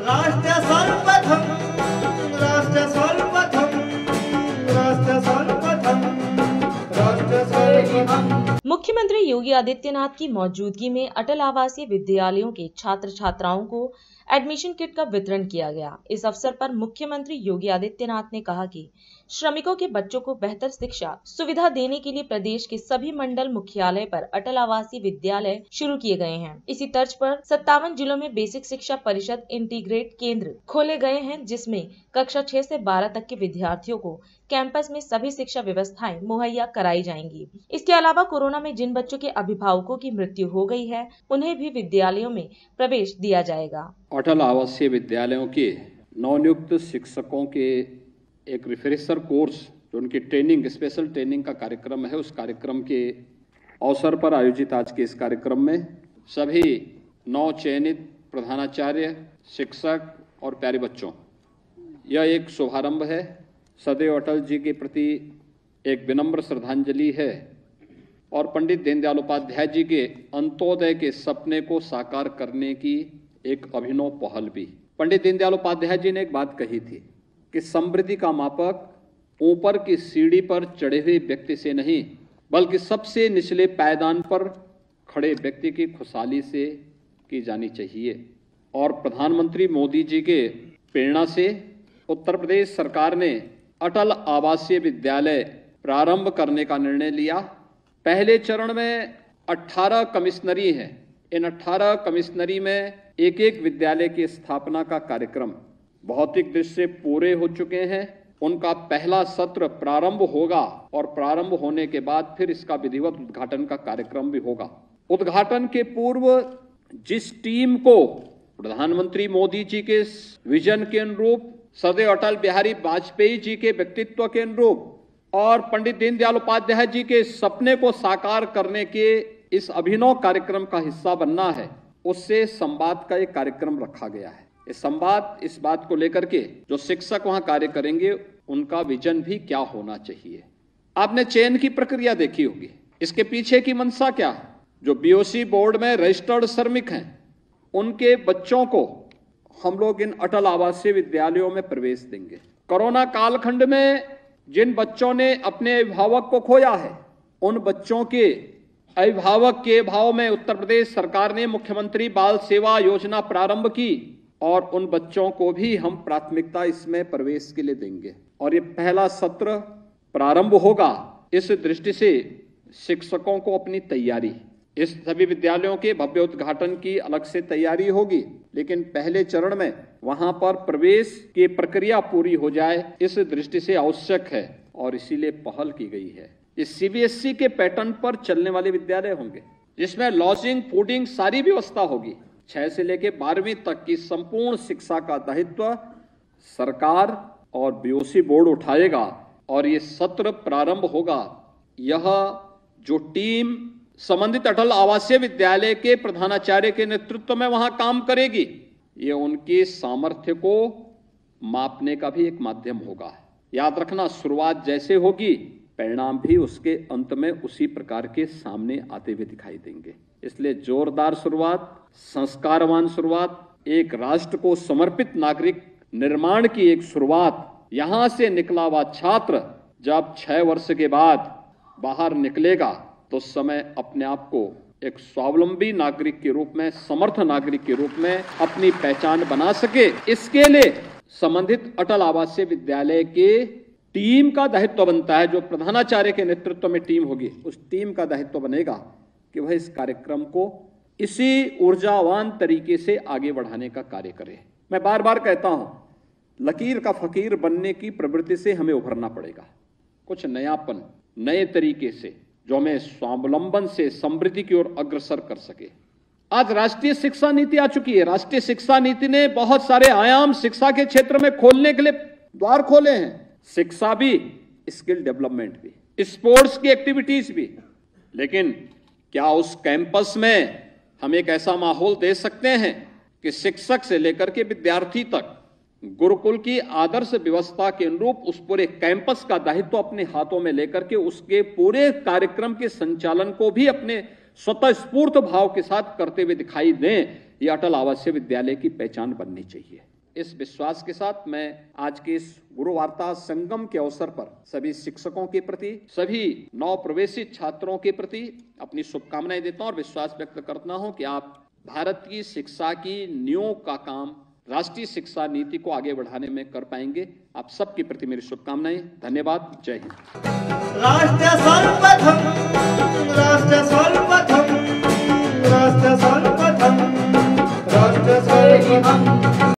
राष्ट्र सर्वप्रथम, राष्ट्र सर्वप्रथम, राष्ट्र सर्वप्रथम, राष्ट्र सर्वप्रथम। मुख्यमंत्री योगी आदित्यनाथ की मौजूदगी में अटल आवासीय विद्यालयों के छात्र छात्राओं को एडमिशन किट का वितरण किया गया। इस अवसर पर मुख्यमंत्री योगी आदित्यनाथ ने कहा कि श्रमिकों के बच्चों को बेहतर शिक्षा सुविधा देने के लिए प्रदेश के सभी मंडल मुख्यालय पर अटल आवासीय विद्यालय शुरू किए गए हैं। इसी तर्ज पर 57 जिलों में बेसिक शिक्षा परिषद इंटीग्रेट केंद्र खोले गए हैं, जिसमें कक्षा 6 से 12 तक के विद्यार्थियों को कैंपस में सभी शिक्षा व्यवस्थाएं मुहैया कराई जाएंगी। इसके अलावा कोरोना में जिन बच्चों के अभिभावकों की मृत्यु हो गई है, उन्हें भी विद्यालयों में प्रवेश दिया जाएगा। अटल आवासीय विद्यालयों के नवनियुक्त शिक्षकों के एक रिफ्रेशर कोर्स जो उनकी ट्रेनिंग, स्पेशल ट्रेनिंग का कार्यक्रम है, उस कार्यक्रम के अवसर पर आयोजित आज के इस कार्यक्रम में सभी नव चयनित प्रधानाचार्य, शिक्षक और प्यारे बच्चों, यह एक शुभारंभ है। सदैव अटल जी के प्रति एक विनम्र श्रद्धांजलि है और पंडित दीनदयाल उपाध्याय जी के अंत्योदय के सपने को साकार करने की एक अभिनव पहल भी। पंडित दीनदयाल उपाध्याय जी ने एक बात कही थी कि समृद्धि का मापक ऊपर की सीढ़ी पर चढ़े हुए व्यक्ति से नहीं, बल्कि सबसे निचले पायदान पर खड़े व्यक्ति की खुशहाली से की जानी चाहिए। और प्रधानमंत्री मोदी जी के प्रेरणा से उत्तर प्रदेश सरकार ने अटल आवासीय विद्यालय प्रारंभ करने का निर्णय लिया। पहले चरण में 18 कमिश्नरी हैं। इन 18 कमिश्नरी में एक एक विद्यालय की स्थापना का कार्यक्रम भौतिक दृष्टि से पूरे हो चुके हैं। उनका पहला सत्र प्रारंभ होगा और प्रारंभ होने के बाद फिर इसका विधिवत उद्घाटन का कार्यक्रम भी होगा। उद्घाटन के पूर्व जिस टीम को प्रधानमंत्री मोदी जी के विजन के अनुरूप, सदैव अटल बिहारी वाजपेयी जी के व्यक्तित्व के अनुरूप और पंडित दीनदयाल उपाध्याय जी के सपने को साकार करने के इस अभिनव कार्यक्रम का हिस्सा बनना है, उससे संवाद का एक कार्यक्रम रखा गया है। इस संवाद इस बात को लेकर के जो शिक्षक वहां कार्य करेंगे, उनका विजन भी क्या होना चाहिए। आपने चयन की प्रक्रिया देखी होगी, इसके पीछे की मंशा क्या है। जो बीओसी बोर्ड में रजिस्टर्ड श्रमिक हैं, उनके बच्चों को हम लोग इन अटल आवासीय विद्यालयों में प्रवेश देंगे। कोरोना कालखंड में जिन बच्चों ने अपने अभिभावक को खोया है, उन बच्चों के अभिभावक के भाव में उत्तर प्रदेश सरकार ने मुख्यमंत्री बाल सेवा योजना प्रारंभ की और उन बच्चों को भी हम प्राथमिकता इसमें प्रवेश के लिए देंगे। और ये पहला सत्र प्रारंभ होगा। इस दृष्टि से शिक्षकों को अपनी तैयारी, इस सभी विद्यालयों के भव्य उद्घाटन की अलग से तैयारी होगी, लेकिन पहले चरण में वहां पर प्रवेश की प्रक्रिया पूरी हो जाए, इस दृष्टि से आवश्यक है और इसीलिए पहल की गई है। ये सीबीएसई के पैटर्न पर चलने वाले विद्यालय होंगे, जिसमें लॉजिंग, फूडिंग सारी व्यवस्था होगी। 6 से लेकर 12वीं तक की संपूर्ण शिक्षा का दायित्व सरकार और बीओसी बोर्ड उठाएगा और ये सत्र प्रारंभ होगा। यह जो टीम संबंधित अटल आवासीय विद्यालय के प्रधानाचार्य के नेतृत्व में वहां काम करेगी, ये उनके सामर्थ्य को मापने का भी एक माध्यम होगा। याद रखना, शुरुआत जैसे होगी, परिणाम भी उसके अंत में उसी प्रकार के सामने आते हुए दिखाई देंगे। इसलिए जोरदार शुरुआत, संस्कारवान शुरुआत, एक राष्ट्र को समर्पित नागरिक निर्माण की एक शुरुआत। यहां से निकला हुआ छात्र जब 6 वर्ष के बाद बाहर निकलेगा तो समय अपने आप को एक स्वावलंबी नागरिक के रूप में, समर्थ नागरिक के रूप में अपनी पहचान बना सके। इसके लिए संबंधित अटल आवासीय विद्यालय के टीम का दायित्व बनता है। जो प्रधानाचार्य के नेतृत्व में टीम होगी, उस टीम का दायित्व बनेगा कि वह इस कार्यक्रम को इसी ऊर्जावान तरीके से आगे बढ़ाने का कार्य करे। मैं बार बार कहता हूं, लकीर का फकीर बनने की प्रवृत्ति से हमें उभरना पड़ेगा। कुछ नयापन, नए तरीके से, जो हमें स्वावलंबन से समृद्धि की ओर अग्रसर कर सके। आज राष्ट्रीय शिक्षा नीति आ चुकी है। राष्ट्रीय शिक्षा नीति ने बहुत सारे आयाम शिक्षा के क्षेत्र में खोलने के लिए द्वार खोले हैं। शिक्षा भी, स्किल डेवलपमेंट भी, स्पोर्ट्स की एक्टिविटीज भी। लेकिन क्या उस कैंपस में हम एक ऐसा माहौल दे सकते हैं कि शिक्षक से लेकर के विद्यार्थी तक गुरुकुल की आदर्श व्यवस्था के अनुरूप उस पूरे कैंपस का दायित्व अपने हाथों में लेकर के उसके पूरे कार्यक्रम के संचालन को भी अपने स्वतः स्फूर्त भाव के साथ करते हुए दिखाई दें, ये अटल आवासीय विद्यालय की पहचान बननी चाहिए। इस विश्वास के साथ मैं आज के इस गुरु वार्ता संगम के अवसर पर सभी शिक्षकों के प्रति, सभी नव प्रवेशित छात्रों के प्रति अपनी शुभकामनाएं देता हूं और विश्वास व्यक्त करता हूं कि आप भारत की शिक्षा की नींव का काम राष्ट्रीय शिक्षा नीति को आगे बढ़ाने में कर पाएंगे। आप सबके प्रति मेरी शुभकामनाएं। धन्यवाद। जय हिंद। राष्ट्र सर्वप्रथम